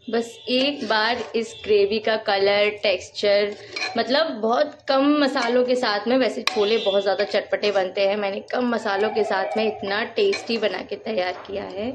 बस एक बार इस ग्रेवी का कलर, टेक्सचर, मतलब बहुत कम मसालों के साथ में, वैसे छोले बहुत ज़्यादा चटपटे बनते हैं, मैंने कम मसालों के साथ में इतना टेस्टी बना के तैयार किया है।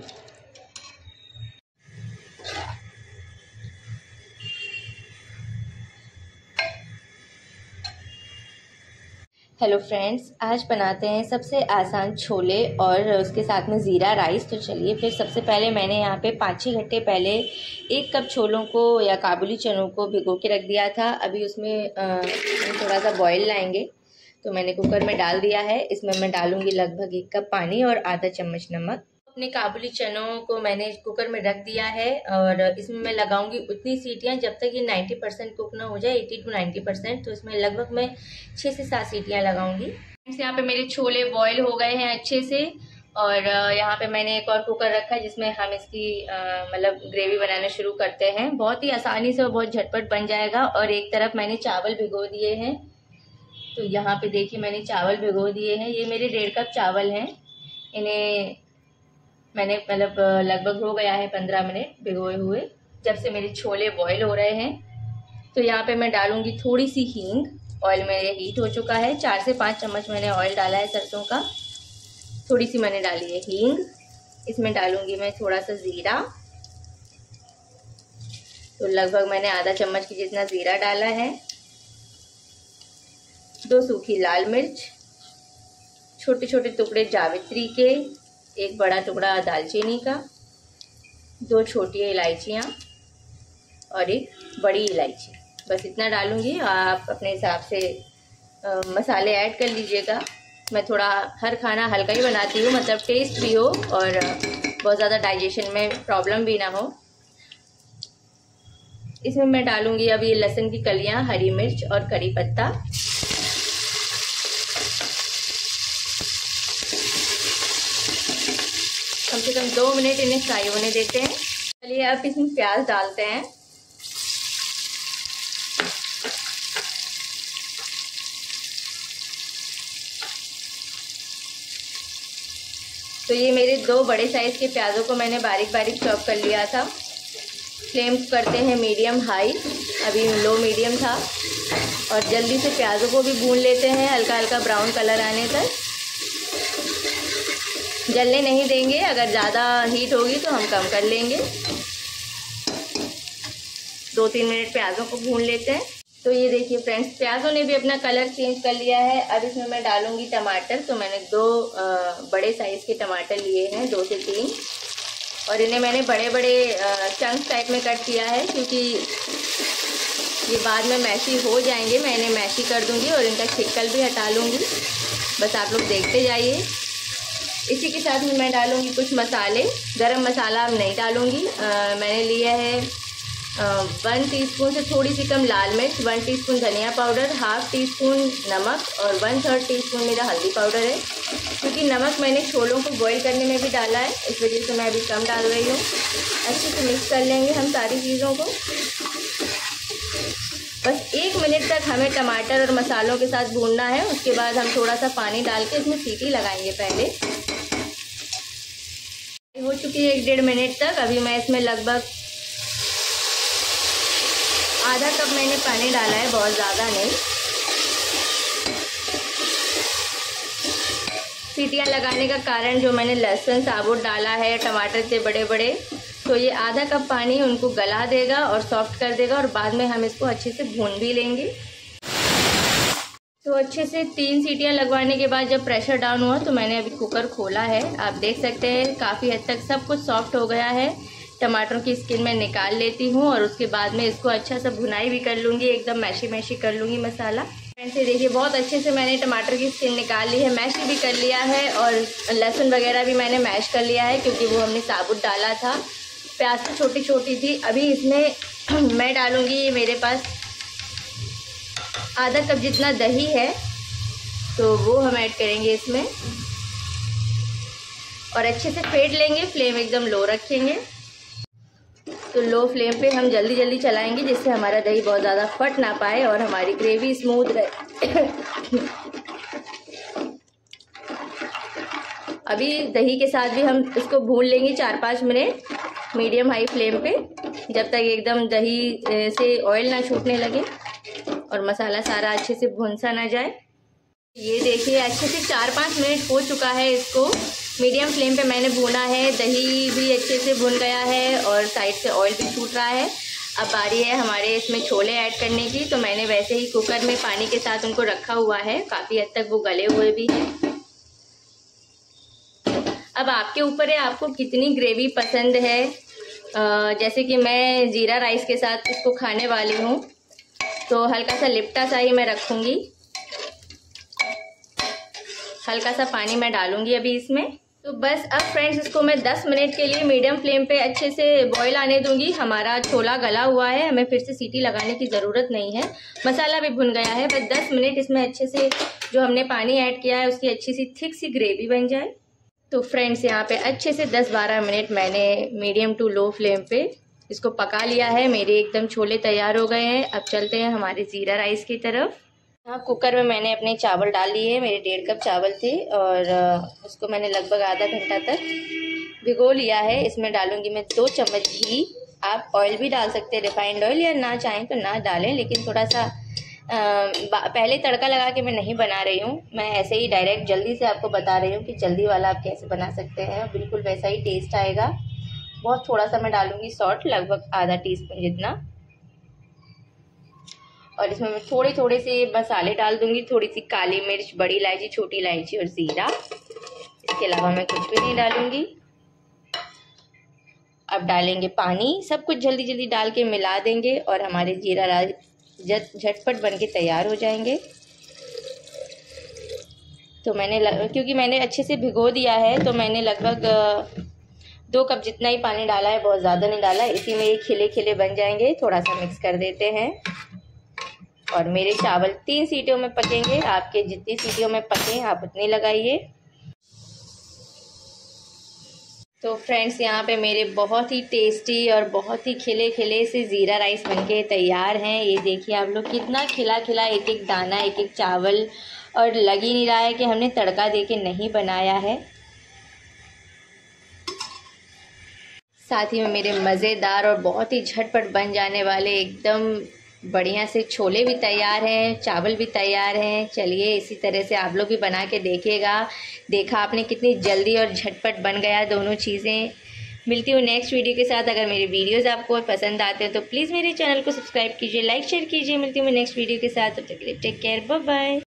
हेलो फ्रेंड्स, आज बनाते हैं सबसे आसान छोले और उसके साथ में ज़ीरा राइस। तो चलिए फिर सबसे पहले मैंने यहाँ पे 5-6 घंटे पहले 1 कप छोलों को या काबुली चनों को भिगो के रख दिया था। अभी उसमें थोड़ा सा बॉईल लाएंगे, तो मैंने कुकर में डाल दिया है। इसमें मैं डालूंगी लगभग 1 कप पानी और आधा चम्मच नमक। अपने काबुली चनों को मैंने कुकर में रख दिया है और इसमें मैं लगाऊंगी उतनी सीटियां जब तक ये 90% कुक ना हो जाए, 80 to 90%। तो इसमें लगभग मैं 6 से 7 सीटियां लगाऊंगी। यहाँ पे मेरे छोले बॉईल हो गए हैं अच्छे से और यहाँ पे मैंने एक और कुकर रखा है जिसमें हम इसकी मतलब ग्रेवी बनाना शुरू करते हैं। बहुत ही आसानी से और बहुत झटपट बन जाएगा। और एक तरफ मैंने चावल भिगो दिए हैं, तो यहाँ पे देखिए मैंने चावल भिगो दिए हैं। ये मेरे 1.5 कप चावल हैं। इन्हें मैंने मतलब लगभग हो गया है 15 मिनट भिगोए हुए, जब से मेरे छोले बॉईल हो रहे हैं। तो यहाँ पे मैं डालूंगी थोड़ी सी हींग। ऑयल मेरे हीट हो चुका है, 4 से 5 चम्मच मैंने ऑयल डाला है सरसों का। थोड़ी सी मैंने डाली है हींग। इसमें डालूंगी मैं थोड़ा सा ज़ीरा, तो लगभग मैंने आधा चम्मच की जितना ज़ीरा डाला है। 2 सूखी लाल मिर्च, छोटे छोटे टुकड़े जावित्री के, 1 बड़ा टुकड़ा दालचीनी का, 2 छोटी इलायचियाँ और 1 बड़ी इलायची। बस इतना डालूंगी। आप अपने हिसाब से मसाले ऐड कर लीजिएगा। मैं थोड़ा हर खाना हल्का ही बनाती हूँ, मतलब टेस्ट भी हो और बहुत ज़्यादा डाइजेशन में प्रॉब्लम भी ना हो। इसमें मैं डालूंगी अब ये लहसुन की कलियाँ, हरी मिर्च और करी पत्ता। कम से कम 2 मिनट इन्हें फ्राई होने देते हैं। चलिए अब इसमें प्याज डालते हैं। तो ये मेरे 2 बड़े साइज के प्याजों को मैंने बारीक बारीक चॉप कर लिया था। फ्लेम करते हैं मीडियम हाई, अभी लो मीडियम था। और जल्दी से प्याजों को भी भून लेते हैं हल्का हल्का ब्राउन कलर आने तक। जलने नहीं देंगे, अगर ज़्यादा हीट होगी तो हम कम कर लेंगे। 2-3 मिनट प्याज़ों को भून लेते हैं। तो ये देखिए फ्रेंड्स, प्याज़ों ने भी अपना कलर चेंज कर लिया है। अब इसमें मैं डालूंगी टमाटर। तो मैंने 2 बड़े साइज़ के टमाटर लिए हैं, 2 से 3, और इन्हें मैंने बड़े बड़े चंक्स टाइप में कट किया है, क्योंकि ये बाद में मैशी हो जाएंगे। मैं इन्हें मैशी कर दूँगी और इनका छिक्कल भी हटा लूँगी। बस आप लोग देखते जाइए। इसी के साथ में मैं डालूंगी कुछ मसाले। गरम मसाला अब नहीं डालूंगी। मैंने लिया है 1 टीस्पून से थोड़ी सी कम लाल मिर्च, 1 टीस्पून धनिया पाउडर, ½ टीस्पून नमक और 1/3 टीस्पून मेरा हल्दी पाउडर है। क्योंकि नमक मैंने छोलों को बॉईल करने में भी डाला है, इस वजह से मैं अभी कम डाल रही हूँ। अच्छे से मिक्स कर लेंगे हम सारी चीज़ों को। बस 1 मिनट तक हमें टमाटर और मसालों के साथ भूनना है। उसके बाद हम थोड़ा सा पानी डाल के इसमें सीटी लगाएंगे। पहले हो चुकी है 1-1.5 मिनट तक। अभी मैं इसमें लगभग आधा कप मैंने पानी डाला है, बहुत ज़्यादा नहीं। सीटियाँ लगाने का कारण, जो मैंने लहसुन साबुत डाला है, टमाटर थे बड़े बड़े, तो ये आधा कप पानी उनको गला देगा और सॉफ्ट कर देगा। और बाद में हम इसको अच्छे से भून भी लेंगे। तो अच्छे से 3 सीटियां लगवाने के बाद जब प्रेशर डाउन हुआ तो मैंने अभी कुकर खोला है। आप देख सकते हैं काफ़ी हद तक सब कुछ सॉफ्ट हो गया है। टमाटरों की स्किन मैं निकाल लेती हूँ और उसके बाद में इसको अच्छा सा भुनाई भी कर लूँगी, एकदम मैशी कर लूँगी मसाला। ऐसे देखिए बहुत अच्छे से मैंने टमाटर की स्किन निकाल ली है, मैश भी कर लिया है और लहसुन वगैरह भी मैंने मैश कर लिया है, क्योंकि वो हमने साबुत डाला था। प्याज तो छोटी छोटी थी। अभी इसमें मैं डालूँगी, ये मेरे पास आधा कप जितना दही है, तो वो हम ऐड करेंगे इसमें और अच्छे से फेंट लेंगे। फ्लेम एकदम लो रखेंगे। तो लो फ्लेम पे हम जल्दी जल्दी चलाएंगे, जिससे हमारा दही बहुत ज़्यादा फट ना पाए और हमारी ग्रेवी स्मूथ रहे। अभी दही के साथ भी हम इसको भून लेंगे 4-5 मिनट मीडियम हाई फ्लेम पे। जब तक एकदम दही से ऑयल ना छूटने लगे और मसाला सारा अच्छे से भुन सा ना जाए। ये देखिए अच्छे से 4-5 मिनट हो चुका है। इसको मीडियम फ्लेम पे मैंने भुना है, दही भी अच्छे से भुन गया है और साइड से ऑयल भी छूट रहा है। अब बारी है हमारे इसमें छोले ऐड करने की। तो मैंने वैसे ही कुकर में पानी के साथ उनको रखा हुआ है, काफ़ी हद तक वो गले हुए भी हैं। अब आपके ऊपर है आपको कितनी ग्रेवी पसंद है। जैसे कि मैं ज़ीरा राइस के साथ इसको खाने वाली हूँ, तो हल्का सा लिप्टा सा ही मैं रखूँगी। हल्का सा पानी मैं डालूंगी अभी इसमें। तो बस अब फ्रेंड्स इसको मैं 10 मिनट के लिए मीडियम फ्लेम पे अच्छे से बॉईल आने दूंगी। हमारा छोला गला हुआ है, हमें फिर से सीटी लगाने की ज़रूरत नहीं है। मसाला भी भुन गया है। बस 10 मिनट इसमें अच्छे से जो हमने पानी ऐड किया है उसकी अच्छी सी थिक सी ग्रेवी बन जाए। तो फ्रेंड्स यहाँ पे अच्छे से 10-12 मिनट मैंने मीडियम टू लो फ्लेम पे इसको पका लिया है। मेरे एकदम छोले तैयार हो गए हैं। अब चलते हैं हमारे ज़ीरा राइस की तरफ। हाँ, कुकर में मैंने अपने चावल डाल लिए। मेरे 1.5 कप चावल थे और उसको मैंने लगभग आधा घंटा तक भिगो लिया है। इसमें डालूंगी मैं 2 चम्मच घी। आप ऑयल भी डाल सकते हैं, रिफाइंड ऑयल, या ना चाहें तो ना डालें, लेकिन थोड़ा सा पहले तड़का लगा के मैं नहीं बना रही हूँ। मैं ऐसे ही डायरेक्ट जल्दी से आपको बता रही हूँ कि जल्दी वाला आप कैसे बना सकते हैं, बिल्कुल वैसा ही टेस्ट आएगा। बहुत थोड़ा सा मैं डालूंगी सॉल्ट, लगभग आधा टीस्पून जितना, और इसमें मैं थोड़े थोड़े से मसाले डाल दूंगी। थोड़ी सी काली मिर्च, बड़ी इलायची, छोटी इलायची और ज़ीरा। इसके अलावा मैं कुछ भी नहीं डालूंगी। अब डालेंगे पानी। सब कुछ जल्दी जल्दी डाल के मिला देंगे और हमारे ज़ीरा राइस झटपट बन के तैयार हो जाएंगे। तो क्योंकि मैंने अच्छे से भिगो दिया है, तो मैंने लगभग 2 कप जितना ही पानी डाला है, बहुत ज़्यादा नहीं डाला। इसी में ये खिले खिले बन जाएंगे। थोड़ा सा मिक्स कर देते हैं। और मेरे चावल 3 सीटियों में पकेंगे। आपके जितनी सीटियों में पकें आप उतनी लगाइए। तो फ्रेंड्स यहाँ पे मेरे बहुत ही टेस्टी और बहुत ही खिले खिले से ज़ीरा राइस बनके तैयार हैं। ये देखिए आप लोग, कितना खिला खिला एक एक दाना, एक एक चावल, और लग ही नहीं रहा है कि हमने तड़का देके नहीं बनाया है। साथ ही में मेरे मज़ेदार और बहुत ही झटपट बन जाने वाले एकदम बढ़िया से छोले भी तैयार हैं, चावल भी तैयार हैं। चलिए इसी तरह से आप लोग भी बना के देखिएगा। देखा आपने कितनी जल्दी और झटपट बन गया दोनों चीज़ें। मिलती हूँ नेक्स्ट वीडियो के साथ। अगर मेरे वीडियोस आपको पसंद आते हैं तो प्लीज़ मेरे चैनल को सब्सक्राइब कीजिए, लाइक शेयर कीजिए। मिलती हूँ नेक्स्ट वीडियो के साथ। तब तक के लिए टेक केयर, बाय बाय।